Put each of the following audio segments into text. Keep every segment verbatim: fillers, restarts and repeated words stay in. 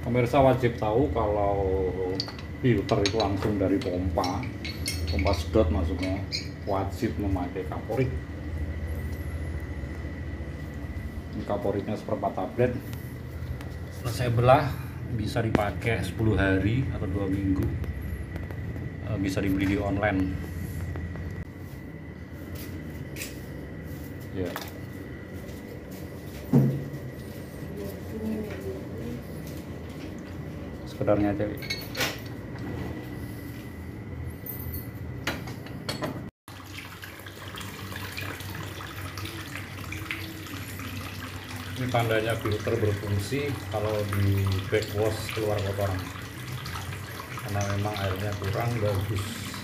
Pemirsa wajib tahu kalau filter itu langsung dari pompa pompa sedot, maksudnya wajib memakai kaporit. Ini kaporitnya seperempat tablet. Setelah saya belah, bisa dipakai sepuluh hari atau dua minggu, bisa dibeli di online ya. Sekedarnya aja. Ini tandanya filter berfungsi kalau di backwash keluar kotoran, karena memang airnya kurang bagus.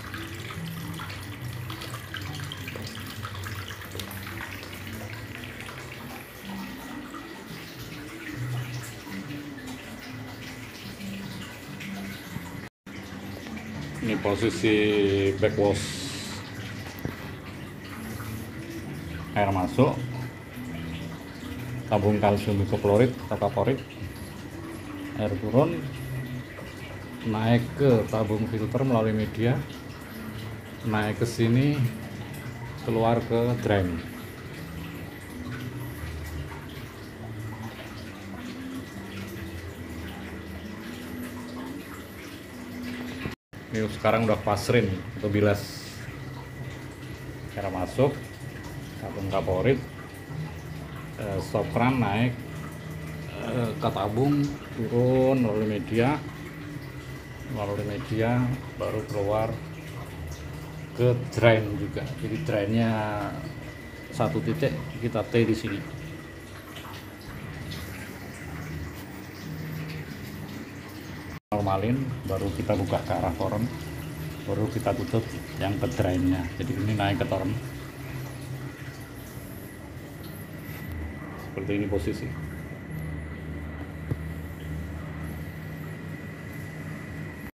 Ini posisi backwash, air masuk, tabung kalsium hipoklorit atau kaporit, air turun, naik ke tabung filter melalui media, naik ke sini, keluar ke drain. Ini sekarang udah pasrin atau bilas, air masuk, tabung kaporit, eh, stop run, naik eh, ke tabung, turun melalui media, melalui media baru keluar ke drain juga. Jadi drainnya satu titik, kita T di sini. Normalin, baru kita buka ke arah toren, baru kita tutup yang ke drainnya. Jadi ini naik ke toren seperti ini posisi.